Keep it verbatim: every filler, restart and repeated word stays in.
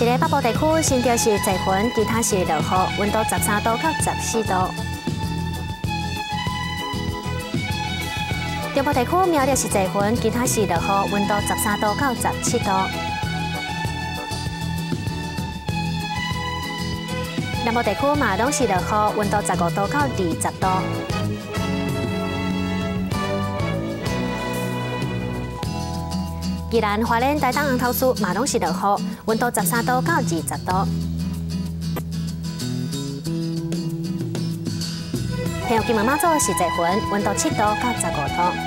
个北部地区新竹市济云，其他市落雨，温度十三度到十四度。中部地区苗栗市济云，其他市落雨，温度十三度到十七度。南部地区马东市落雨，温度十五度到二十度。宜兰花莲台东红头树马东市落雨，温度十三度到二十度。平阳金门马祖是济云，温度七度到十五度。